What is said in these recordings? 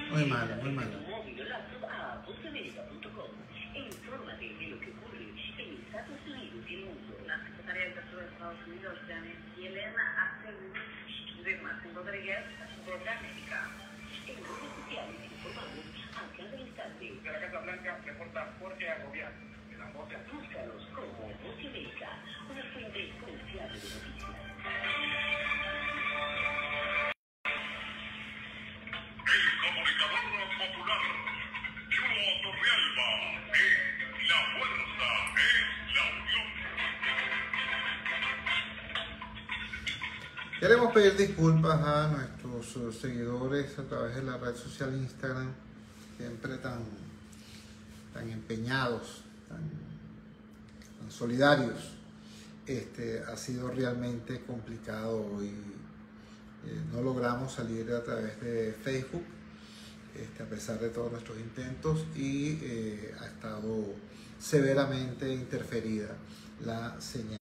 Muy malo, muy malo. E infórmate de lo que ocurre en Estados Unidos y el mundo. La secretaria del Tesoro de Estados Unidos, Janet Yellen, aseguró que Martín Rodríguez de América. En redes sociales informamos a cada instante. De la Casa Blanca reporta Jorge Agobián. Búscalos como Voz América, una fuente confiable de noticias. El comunicador popular, Chulo Torrealba, la fuerza es la unión. Queremos pedir disculpas a nuestros seguidores a través de la red social Instagram, siempre tan empeñados, tan solidarios. Ha sido realmente complicado hoy. No logramos salir a través de Facebook, a pesar de todos nuestros intentos, y ha estado severamente interferida la señal.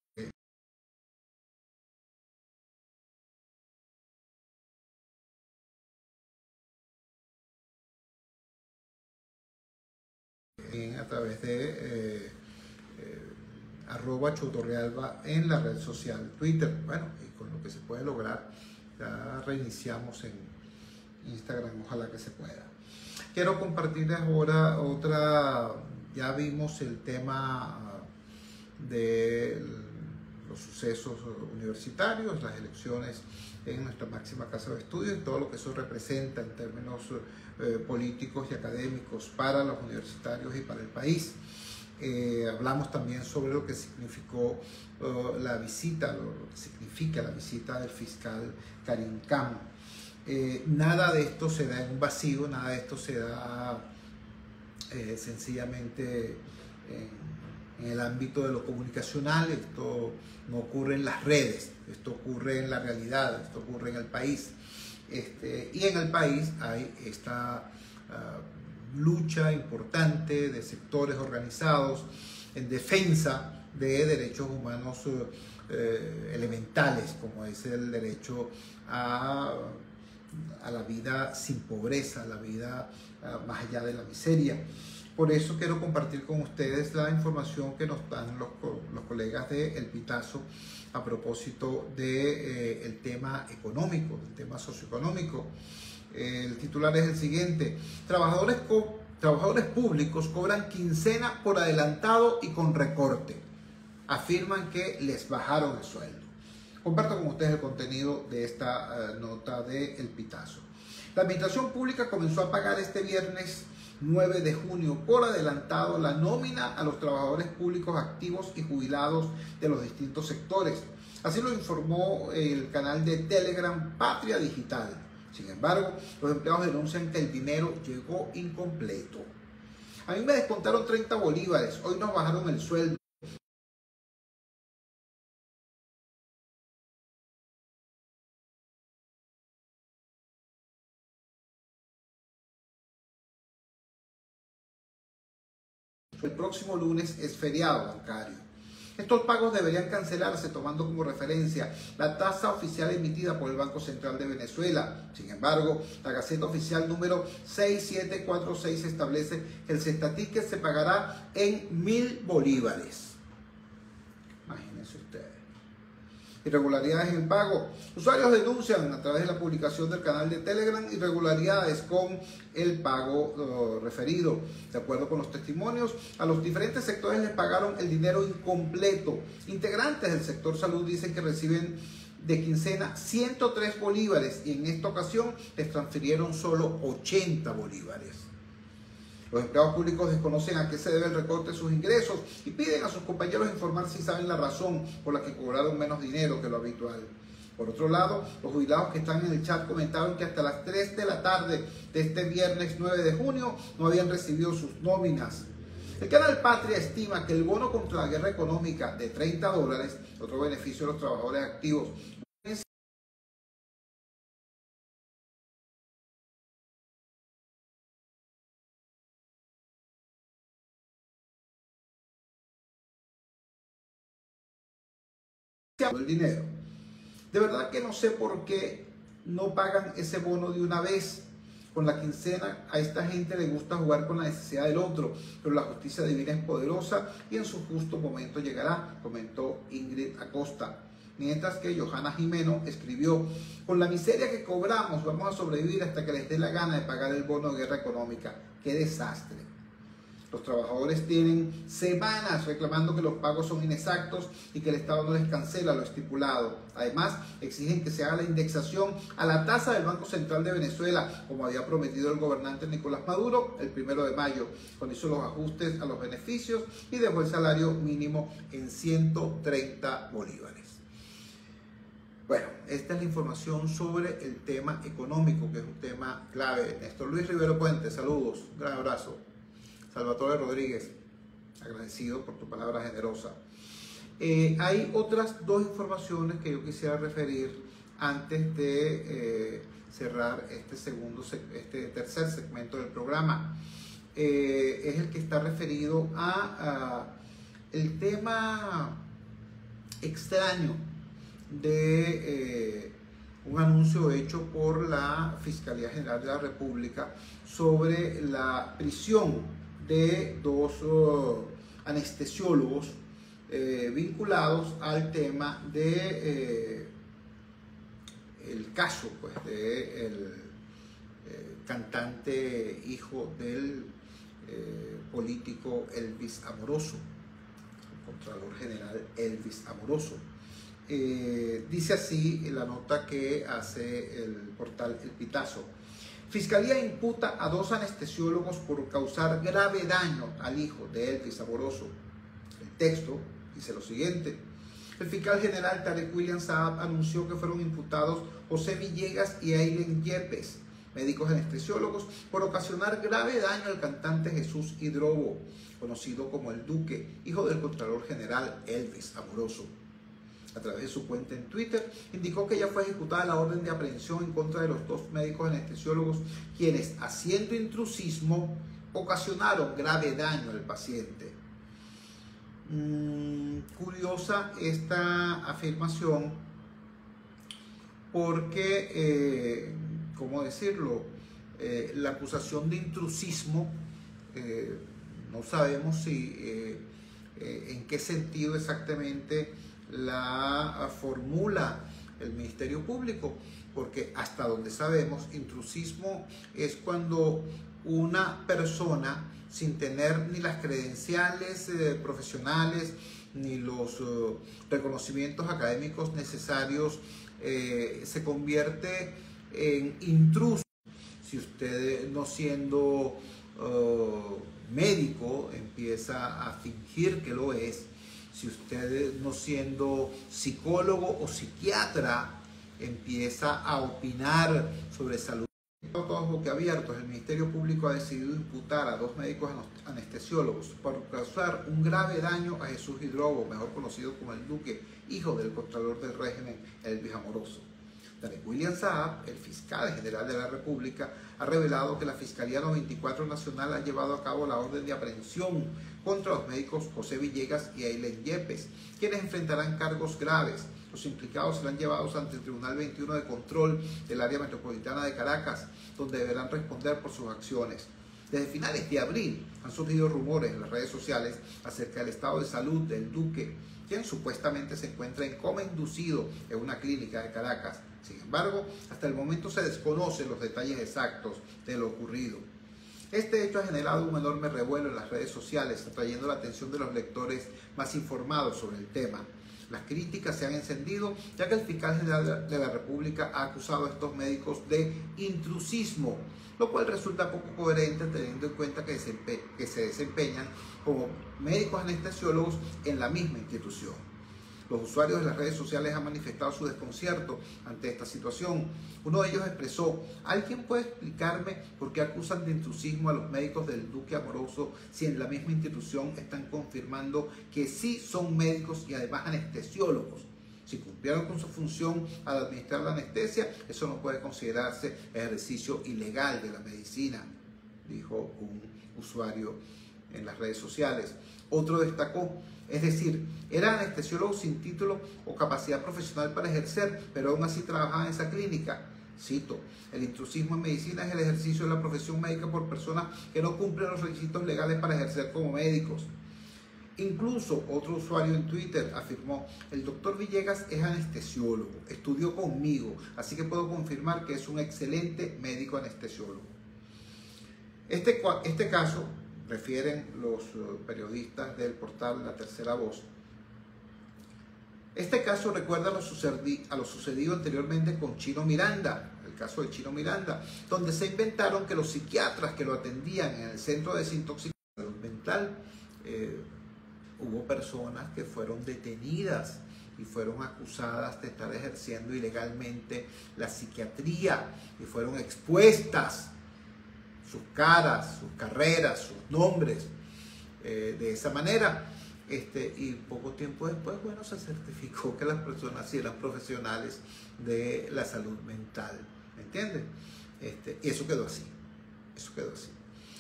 A través de @chotorrealba en la red social Twitter. Bueno, y con lo que se puede lograr, ya reiniciamos en Instagram, ojalá que se pueda. Quiero compartirles ahora otra, ya vimos el tema de los sucesos universitarios, las elecciones en nuestra máxima casa de estudios y todo lo que eso representa en términos políticos y académicos para los universitarios y para el país. Hablamos también sobre lo que significó la visita, lo que significa la visita del fiscal Karim Khan. Nada de esto se da en un vacío, nada de esto se da sencillamente en el ámbito de lo comunicacional. Esto no ocurre en las redes, esto ocurre en la realidad, esto ocurre en el país. Y en el país hay esta lucha importante de sectores organizados en defensa de derechos humanos elementales, como es el derecho a la vida sin pobreza, a la vida más allá de la miseria. Por eso quiero compartir con ustedes la información que nos dan los colegas de El Pitazo a propósito del tema económico, del tema socioeconómico. El titular es el siguiente: trabajadores públicos cobran quincena por adelantado y con recorte. Afirman que les bajaron el sueldo. Comparto con ustedes el contenido de esta nota de El Pitazo. La administración pública comenzó a pagar este viernes 9 de junio por adelantado la nómina a los trabajadores públicos activos y jubilados de los distintos sectores. Así lo informó el canal de Telegram Patria Digital. Sin embargo, los empleados denuncian que el dinero llegó incompleto. A mí me descontaron 30 bolívares, hoy nos bajaron el sueldo. El próximo lunes es feriado bancario. Estos pagos deberían cancelarse tomando como referencia la tasa oficial emitida por el Banco Central de Venezuela. Sin embargo, la Gaceta Oficial número 6746 establece que el cestaticket se pagará en 1000 bolívares. Imagínense ustedes. Irregularidades en el pago. Usuarios denuncian a través de la publicación del canal de Telegram irregularidades con el pago referido. De acuerdo con los testimonios, a los diferentes sectores les pagaron el dinero incompleto. Integrantes del sector salud dicen que reciben de quincena 103 bolívares y en esta ocasión les transfirieron solo 80 bolívares. Los empleados públicos desconocen a qué se debe el recorte de sus ingresos y piden a sus compañeros informar si saben la razón por la que cobraron menos dinero que lo habitual. Por otro lado, los jubilados que están en el chat comentaron que hasta las 3 de la tarde de este viernes 9 de junio no habían recibido sus nóminas. El canal Patria estima que el bono contra la guerra económica de $30, otro beneficio de los trabajadores activos, el dinero. De verdad que no sé por qué no pagan ese bono de una vez. con la quincena a esta gente le gusta jugar con la necesidad del otro, pero la justicia divina es poderosa y en su justo momento llegará, comentó Ingrid Acosta. Mientras que Johanna Jimeno escribió: con la miseria que cobramos vamos a sobrevivir hasta que les dé la gana de pagar el bono de guerra económica. ¡Qué desastre! Los trabajadores tienen semanas reclamando que los pagos son inexactos y que el Estado no les cancela lo estipulado. Además, exigen que se haga la indexación a la tasa del Banco Central de Venezuela, como había prometido el gobernante Nicolás Maduro el 1 de mayo, cuando hizo los ajustes a los beneficios y dejó el salario mínimo en 130 bolívares. Bueno, esta es la información sobre el tema económico, que es un tema clave. Néstor Luis Rivero Puente, saludos, un gran abrazo. Salvatore Rodríguez, agradecido por tu palabra generosa. Hay otras dos informaciones que yo quisiera referir antes de cerrar este tercer segmento del programa. Es el que está referido a el tema extraño de un anuncio hecho por la Fiscalía General de la República sobre la prisión de dos anestesiólogos vinculados al tema de el caso pues, de el cantante hijo del político Elvis Amoroso, el Contralor General Elvis Amoroso. Dice así la nota que hace el portal El Pitazo. Fiscalía imputa a dos anestesiólogos por causar grave daño al hijo de Elvis Amoroso. El texto dice lo siguiente: el fiscal general Tarek William Saab anunció que fueron imputados José Villegas y Eileen Yepes, médicos anestesiólogos, por ocasionar grave daño al cantante Jesús Hidrobo, conocido como el Duque, hijo del Contralor General Elvis Amoroso. A través de su cuenta en Twitter, indicó que ya fue ejecutada la orden de aprehensión en contra de los dos médicos anestesiólogos, quienes, haciendo intrusismo, ocasionaron grave daño al paciente. Curiosa esta afirmación porque, ¿cómo decirlo? La acusación de intrusismo, no sabemos si, en qué sentido exactamente la formula el Ministerio Público, porque hasta donde sabemos, intrusismo es cuando una persona, sin tener ni las credenciales profesionales ni los reconocimientos académicos necesarios, se convierte en intruso. Si usted, no siendo médico, empieza a fingir que lo es, si usted, no siendo psicólogo o psiquiatra, empieza a opinar sobre salud. Todos boquiabiertos, el Ministerio Público ha decidido imputar a dos médicos anestesiólogos por causar un grave daño a Jesús Hidrobo, mejor conocido como el Duque, hijo del Contralor del Régimen, Elvis Amoroso. Tarek William Saab, el fiscal general de la República, ha revelado que la Fiscalía 94 Nacional ha llevado a cabo la orden de aprehensión contra los médicos José Villegas y Eileen Yepes, quienes enfrentarán cargos graves. Los implicados serán llevados ante el Tribunal 21 de Control del Área Metropolitana de Caracas, donde deberán responder por sus acciones. Desde finales de abril han surgido rumores en las redes sociales acerca del estado de salud del Duque, quien supuestamente se encuentra en coma inducido en una clínica de Caracas. Sin embargo, hasta el momento se desconocen los detalles exactos de lo ocurrido. Este hecho ha generado un enorme revuelo en las redes sociales, atrayendo la atención de los lectores más informados sobre el tema. Las críticas se han encendido, ya que el fiscal general de la República ha acusado a estos médicos de intrusismo, lo cual resulta poco coherente teniendo en cuenta que se desempeñan como médicos anestesiólogos en la misma institución. Los usuarios de las redes sociales han manifestado su desconcierto ante esta situación. Uno de ellos expresó: ¿alguien puede explicarme por qué acusan de intrusismo a los médicos del Duque Amoroso si en la misma institución están confirmando que sí son médicos y además anestesiólogos? Si cumplieron con su función al administrar la anestesia, eso no puede considerarse ejercicio ilegal de la medicina, dijo un usuario en las redes sociales. Otro destacó: es decir, eran anestesiólogos sin título o capacidad profesional para ejercer, pero aún así trabajaban en esa clínica. Cito: el intrusismo en medicina es el ejercicio de la profesión médica por personas que no cumplen los requisitos legales para ejercer como médicos. Incluso otro usuario en Twitter afirmó: el doctor Villegas es anestesiólogo, estudió conmigo, así que puedo confirmar que es un excelente médico anestesiólogo. Este caso, refieren los periodistas del portal La Tercera Voz, este caso recuerda a lo sucedido anteriormente con Chino Miranda, el caso de Chino Miranda, donde se inventaron que los psiquiatras que lo atendían en el centro de desintoxicación mental, hubo personas que fueron detenidas y fueron acusadas de estar ejerciendo ilegalmente la psiquiatría y fueron expuestas sus caras, sus carreras, sus nombres, de esa manera. Y poco tiempo después, bueno, se certificó que las personas sí eran profesionales de la salud mental, ¿me entiendes? Y eso quedó así, eso quedó así.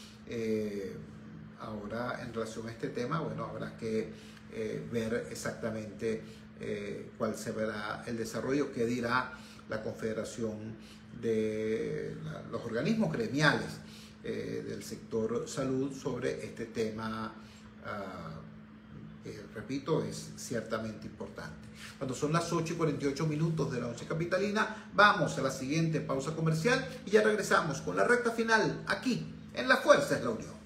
Ahora, en relación a este tema, bueno, habrá que ver exactamente cuál será el desarrollo, qué dirá la Confederación de los organismos gremiales del sector salud sobre este tema, que, repito, es ciertamente importante. Cuando son las 8:48 de la noche capitalina, vamos a la siguiente pausa comercial y ya regresamos con la recta final aquí en La Fuerza es la Unión.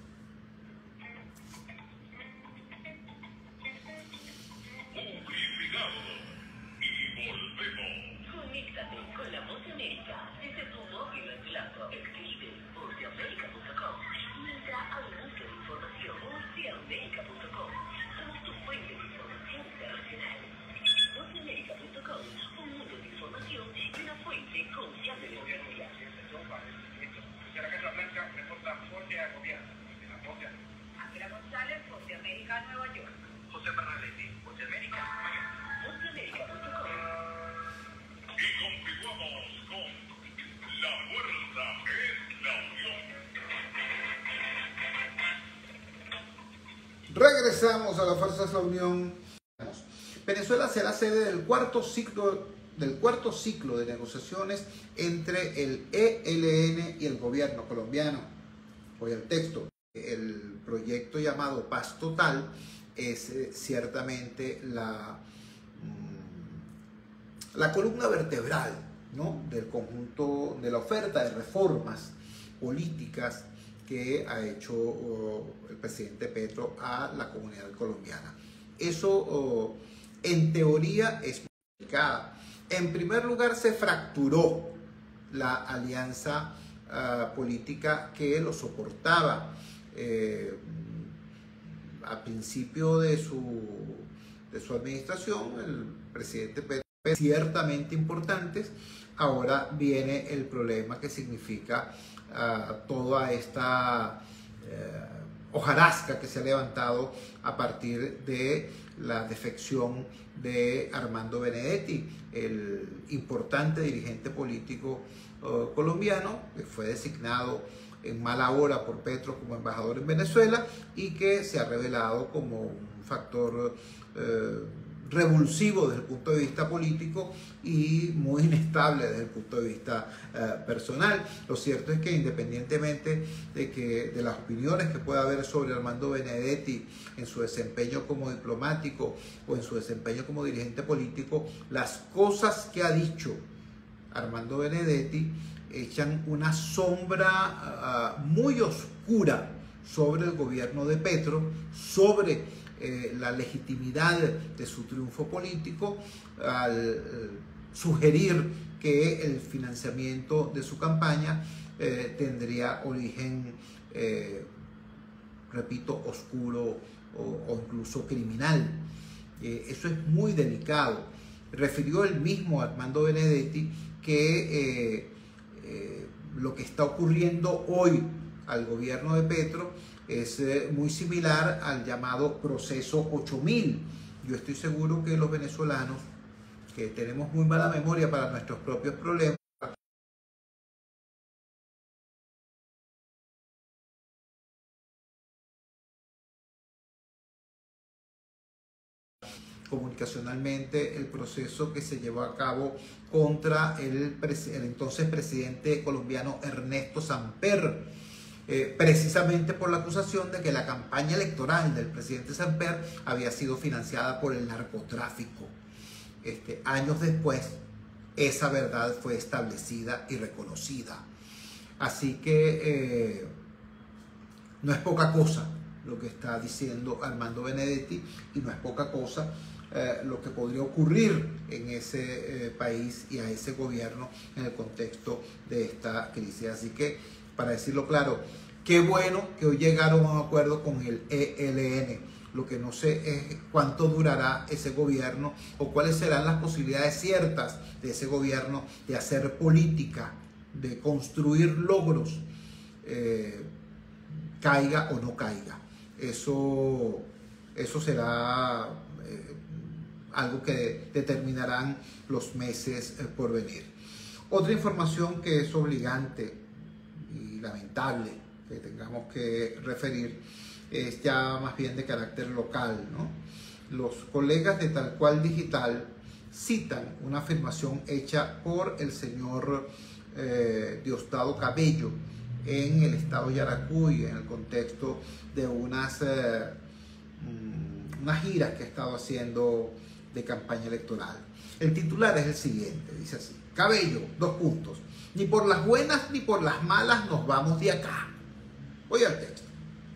Conéctate con la Voz de América desde tu móvil o en plato. Escribe voceamerica.com. Entra a la búsqueda de información voceamerica.com. Somos tu fuente de información internacional. Voceamerica.com, un mundo de información y una fuente confiable de noticia. Desde la Casa Blanca reporta Jorge Agobiano, de la Voz de América. Ángela González, Voz de América, Nueva York. José Bernaletti, Voz de América, Miami. Voceamerica.com. Y continuamos con La Fuerza es la Unión. Regresamos a La Fuerza es la Unión. Venezuela será sede del cuarto ciclo de negociaciones entre el ELN y el gobierno colombiano. Voy al texto. El proyecto llamado Paz Total es ciertamente la columna vertebral, ¿no?, del conjunto de la oferta de reformas políticas que ha hecho el presidente Petro a la comunidad colombiana. Eso, en teoría, es complicado. En primer lugar, se fracturó la alianza política que lo soportaba. A principio de su administración, el presidente Petro fue ciertamente importantes. Ahora viene el problema que significa toda esta hojarasca que se ha levantado a partir de la defección de Armando Benedetti, el importante dirigente político colombiano, que fue designado en mala hora por Petro como embajador en Venezuela y que se ha revelado como un factor revulsivo desde el punto de vista político y muy inestable desde el punto de vista personal. Lo cierto es que, independientemente de las opiniones que pueda haber sobre Armando Benedetti en su desempeño como diplomático o en su desempeño como dirigente político, las cosas que ha dicho Armando Benedetti echan una sombra muy oscura sobre el gobierno de Petro, sobre la legitimidad de su triunfo político, al sugerir que el financiamiento de su campaña tendría origen, repito, oscuro o incluso criminal. Eso es muy delicado. Refirió el mismo Armando Benedetti que lo que está ocurriendo hoy al gobierno de Petro es muy similar al llamado proceso 8000. Yo estoy seguro que los venezolanos, que tenemos muy mala memoria para nuestros propios problemas, comunicacionalmente el proceso que se llevó a cabo contra el entonces presidente colombiano Ernesto Samper, precisamente por la acusación de que la campaña electoral del presidente Samper había sido financiada por el narcotráfico. Años después, esa verdad fue establecida y reconocida. Así que no es poca cosa lo que está diciendo Armando Benedetti, y no es poca cosa lo que podría ocurrir en ese país y a ese gobierno en el contexto de esta crisis. Así que, para decirlo claro, qué bueno que hoy llegaron a un acuerdo con el ELN. Lo que no sé es cuánto durará ese gobierno o cuáles serán las posibilidades ciertas de ese gobierno de hacer política, de construir logros, caiga o no caiga. Eso será algo que determinarán los meses por venir. Otra información que es obligante y lamentable que tengamos que referir es ya más bien de carácter local, ¿no? Los colegas de Tal Cual Digital citan una afirmación hecha por el señor Diosdado Cabello en el estado de Yaracuy, en el contexto de unas giras que ha estado haciendo de campaña electoral. El titular es el siguiente, dice así: Cabello, 2 puntos, ni por las buenas ni por las malas nos vamos de acá. Voy al texto.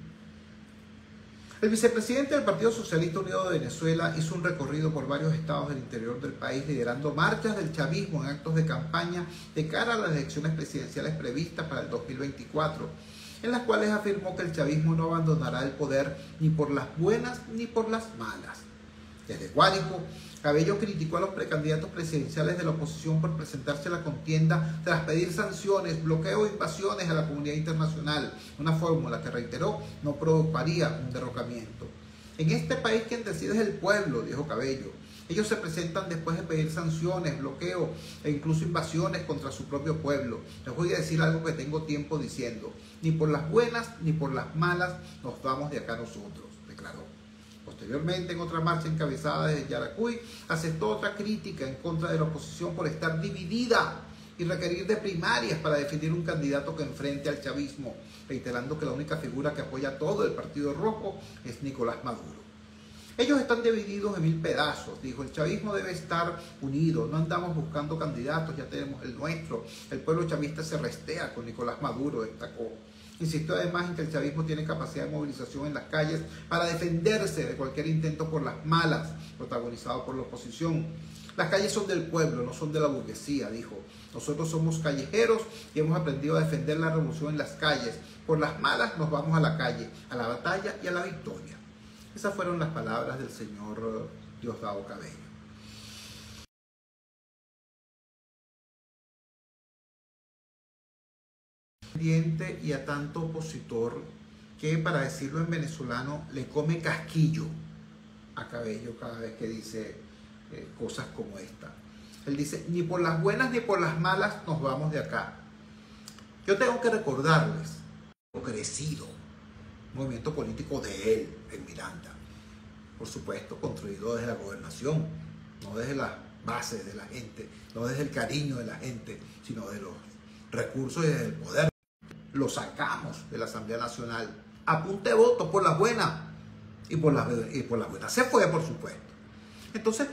El vicepresidente del Partido Socialista Unido de Venezuela hizo un recorrido por varios estados del interior del país, liderando marchas del chavismo en actos de campaña de cara a las elecciones presidenciales previstas para el 2024, en las cuales afirmó que el chavismo no abandonará el poder ni por las buenas ni por las malas. Desde Guárico, Cabello criticó a los precandidatos presidenciales de la oposición por presentarse a la contienda tras pedir sanciones, bloqueo e invasiones a la comunidad internacional, una fórmula que, reiteró, no provocaría un derrocamiento. En este país quien decide es el pueblo, dijo Cabello. Ellos se presentan después de pedir sanciones, bloqueo e incluso invasiones contra su propio pueblo. Les voy a decir algo que tengo tiempo diciendo: ni por las buenas ni por las malas nos vamos de acá nosotros, declaró. Posteriormente, en otra marcha encabezada desde Yaracuy, aceptó otra crítica en contra de la oposición por estar dividida y requerir de primarias para definir un candidato que enfrente al chavismo, reiterando que la única figura que apoya todo el Partido Rojo es Nicolás Maduro. Ellos están divididos en 1000 pedazos, dijo. El chavismo debe estar unido, no andamos buscando candidatos, ya tenemos el nuestro. El pueblo chavista se restea con Nicolás Maduro, destacó. Insistió además en que el chavismo tiene capacidad de movilización en las calles para defenderse de cualquier intento por las malas, protagonizado por la oposición. Las calles son del pueblo, no son de la burguesía, dijo. Nosotros somos callejeros y hemos aprendido a defender la revolución en las calles. Por las malas nos vamos a la calle, a la batalla y a la victoria. Esas fueron las palabras del señor Diosdado Cabello. Y a tanto opositor que, para decirlo en venezolano, le come casquillo a Cabello cada vez que dice cosas como esta. Él dice: ni por las buenas ni por las malas nos vamos de acá. Yo tengo que recordarles lo crecido movimiento político de él en Miranda, por supuesto construido desde la gobernación, no desde las bases de la gente, no desde el cariño de la gente, sino de los recursos y desde el poder. Lo sacamos de la Asamblea Nacional a punta de voto, por las buenas y por las buenas. Se fue, por supuesto. Entonces,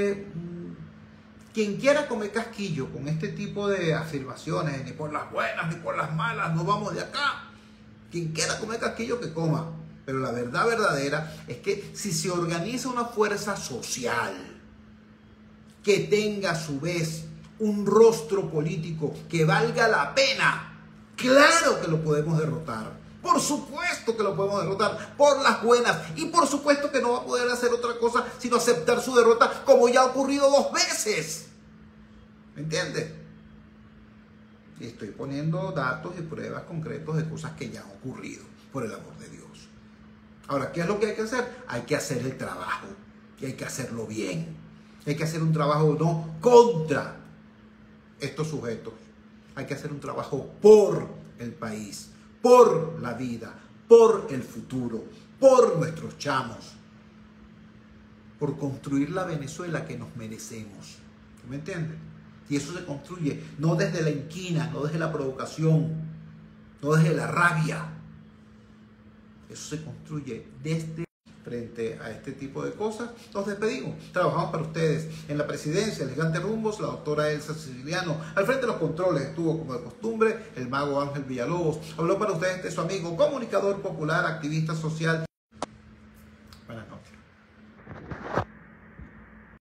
quien quiera comer casquillo con este tipo de afirmaciones, ni por las buenas ni por las malas nos vamos de acá, quien quiera comer casquillo que coma. Pero la verdad verdadera es que si se organiza una fuerza social que tenga a su vez un rostro político que valga la pena, claro que lo podemos derrotar. Por supuesto que lo podemos derrotar por las buenas. Y por supuesto que no va a poder hacer otra cosa sino aceptar su derrota, como ya ha ocurrido 2 veces. ¿Me entiendes? Y estoy poniendo datos y pruebas concretos de cosas que ya han ocurrido, por el amor de Dios. Ahora, ¿qué es lo que hay que hacer? Hay que hacer el trabajo. Y hay que hacerlo bien. Hay que hacer un trabajo no contra estos sujetos. Hay que hacer un trabajo por el país, por la vida, por el futuro, por nuestros chamos. por construir la Venezuela que nos merecemos. ¿Me entienden? Y eso se construye no desde la inquina, no desde la provocación, no desde la rabia. Eso se construye desde frente a este tipo de cosas. Nos despedimos. Trabajamos para ustedes en la presidencia, el gigante Rumbos, la doctora Elsa Siciliano. Al frente de los controles estuvo, como de costumbre, el mago Ángel Villalobos. Habló para ustedes su amigo, comunicador popular, activista social.